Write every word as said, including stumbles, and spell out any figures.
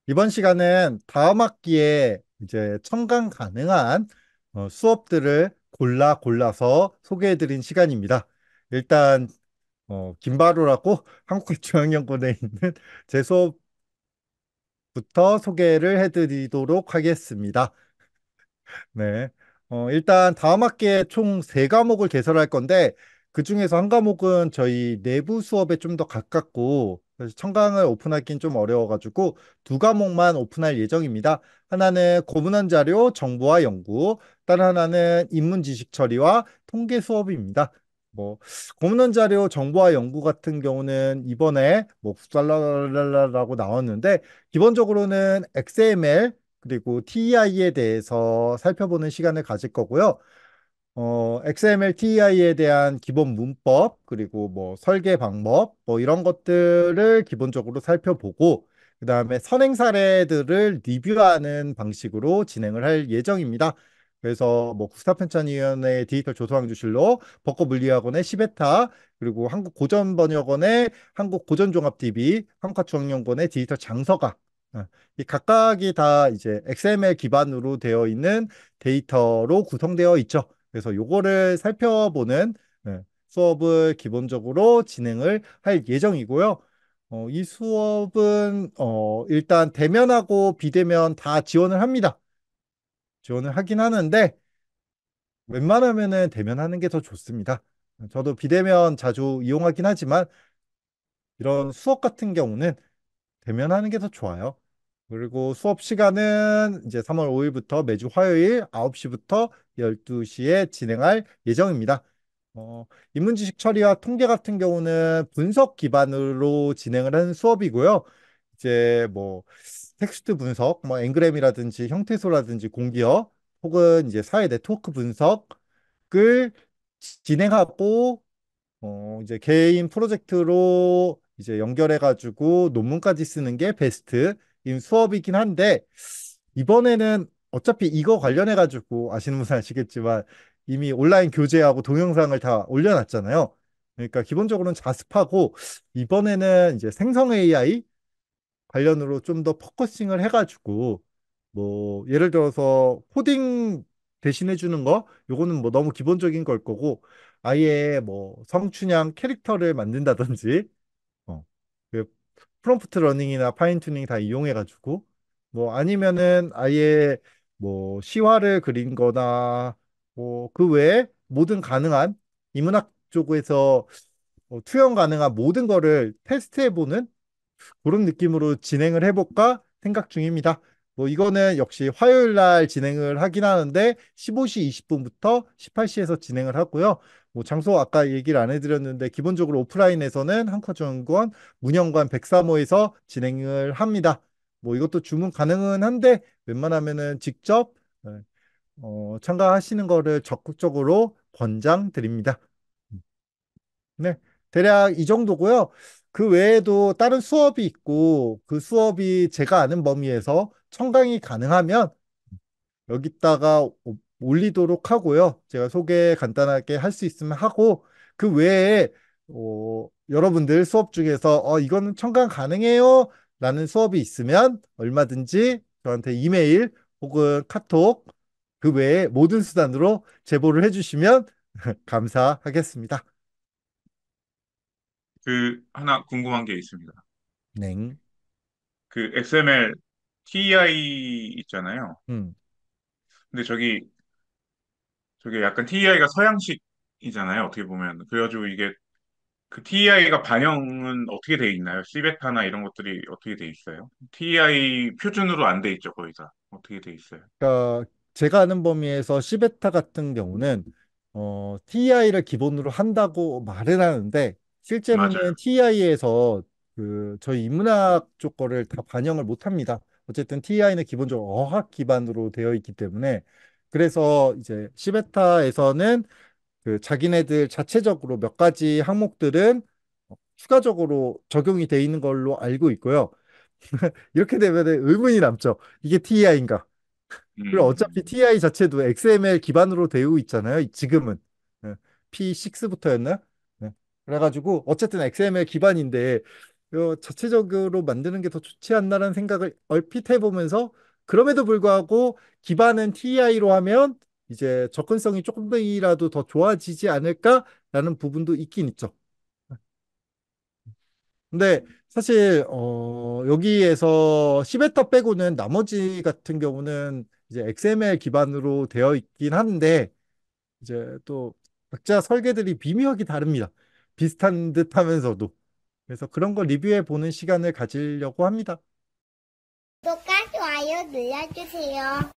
이번 시간은 다음 학기에 이제 첨강 가능한 어, 수업들을 골라 골라서 소개해드린 시간입니다. 일단 어, 김바로라고 한국중앙연구원에 있는 제 수업부터 소개를 해드리도록 하겠습니다. 네. 어, 일단 다음 학기에 총 세 과목을 개설할 건데 그중에서 한 과목은 저희 내부 수업에 좀 더 가깝고 그래서 청강을 오픈하기는 좀 어려워가지고 두 과목만 오픈할 예정입니다. 하나는 고문헌 자료 정보화 연구, 다른 하나는 인문 지식 처리와 통계 수업입니다. 뭐 고문헌 자료 정보화 연구 같은 경우는 이번에 뭐 풋살라라라고 나왔는데 기본적으로는 엑스엠엘 그리고 티이아이에 대해서 살펴보는 시간을 가질 거고요. 어, 엑스엠엘 티이아이에 대한 기본 문법, 그리고 뭐 설계 방법, 뭐 이런 것들을 기본적으로 살펴보고, 그 다음에 선행 사례들을 리뷰하는 방식으로 진행을 할 예정입니다. 그래서 뭐 국사편찬위원회 디지털 조서방주실로 벚꽃물리학원의 시베타, 그리고 한국고전번역원의 한국고전종합티비, 한국학중앙연구원의 디지털 장서가, 어, 이 각각이 다 이제 엑스엠엘 기반으로 되어 있는 데이터로 구성되어 있죠. 그래서 요거를 살펴보는 네, 수업을 기본적으로 진행을 할 예정이고요. 어, 이 수업은 어, 일단 대면하고 비대면 다 지원을 합니다. 지원을 하긴 하는데 웬만하면은 대면하는 게 더 좋습니다. 저도 비대면 자주 이용하긴 하지만 이런 수업 같은 경우는 대면하는 게 더 좋아요. 그리고 수업 시간은 이제 삼월 오일부터 매주 화요일 아홉 시부터 열두 시에 진행할 예정입니다. 어, 인문지식 처리와 통계 같은 경우는 분석 기반으로 진행을 하는 수업이고요. 이제 뭐 텍스트 분석, 뭐 앵그램이라든지 형태소라든지 공기업 혹은 이제 사회 네트워크 분석을 진행하고 어, 이제 개인 프로젝트로 이제 연결해가지고 논문까지 쓰는 게 베스트인 수업이긴 한데, 이번에는 어차피 이거 관련해가지고 아시는 분은 아시겠지만 이미 온라인 교재하고 동영상을 다 올려놨잖아요. 그러니까 기본적으로는 자습하고, 이번에는 이제 생성 에이아이 관련으로 좀 더 포커싱을 해가지고 뭐 예를 들어서 코딩 대신해 주는 거 요거는 뭐 너무 기본적인 걸 거고 아예 뭐 성춘향 캐릭터를 만든다든지 어, 그 프롬프트 러닝이나 파인 튜닝 다 이용해 가지고 뭐 아니면은 아예 뭐 시화를 그린 거나 뭐 그 외에 모든 가능한 인문학 쪽에서 어, 투영 가능한 모든 거를 테스트해 보는 그런 느낌으로 진행을 해볼까 생각 중입니다. 뭐 이거는 역시 화요일 날 진행을 하긴 하는데 십오 시 이십 분부터 십팔 시에서 진행을 하고요. 뭐 장소 아까 얘기를 안 해드렸는데 기본적으로 오프라인에서는 한국과정원 문영관 백삼 호에서 진행을 합니다. 뭐 이것도 주문 가능은 한데 웬만하면은 직접 어, 참가하시는 거를 적극적으로 권장드립니다. 네, 대략 이 정도고요. 그 외에도 다른 수업이 있고 그 수업이 제가 아는 범위에서 청강이 가능하면 여기다가 오- 올리도록 하고요. 제가 소개 간단하게 할 수 있으면 하고 그 외에 어, 여러분들 수업 중에서 어, 이거는 청강 가능해요 라는 수업이 있으면 얼마든지 저한테 이메일 혹은 카톡 그 외에 모든 수단으로 제보를 해주시면 감사하겠습니다. 그 하나 궁금한 게 있습니다. 네. 그 엑스엠엘 티이아이 있잖아요. 음. 근데 저기 저게 약간 티이아이가 서양식이잖아요. 어떻게 보면. 그래가지고 이게 그 티이아이가 반영은 어떻게 돼 있나요? 시베타나 이런 것들이 어떻게 돼 있어요? 티이아이 표준으로 안 돼 있죠, 거의 다. 어떻게 돼 있어요? 그러니까 제가 아는 범위에서 시베타 같은 경우는 어, 티이아이를 기본으로 한다고 말은 하는데 실제로는 맞아요. 티이아이에서 그 저희 인문학 쪽 거를 다 반영을 못 합니다. 어쨌든 티이아이는 기본적으로 어학 기반으로 되어 있기 때문에 그래서 이제 시베타에서는 그 자기네들 자체적으로 몇 가지 항목들은 추가적으로 적용이 돼 있는 걸로 알고 있고요. 이렇게 되면 의문이 남죠. 이게 티이아이인가? 그리고 어차피 음, 티아이 자체도 엑스엠엘 기반으로 되어 있잖아요. 지금은 피 식스부터였나? 그래가지고 어쨌든 엑스엠엘 기반인데 어, 자체적으로 만드는 게 더 좋지 않나라는 생각을 얼핏 해보면서 그럼에도 불구하고 기반은 티아이로 하면 이제 접근성이 조금이라도 더 좋아지지 않을까라는 부분도 있긴 있죠. 근데 사실 어, 여기에서 시베타 빼고는 나머지 같은 경우는 이제 엑스엠엘 기반으로 되어 있긴 한데 이제 또 각자 설계들이 미묘하게 다릅니다. 비슷한 듯 하면서도. 그래서 그런 거 리뷰해 보는 시간을 가지려고 합니다. 구독과 좋아요 눌러주세요.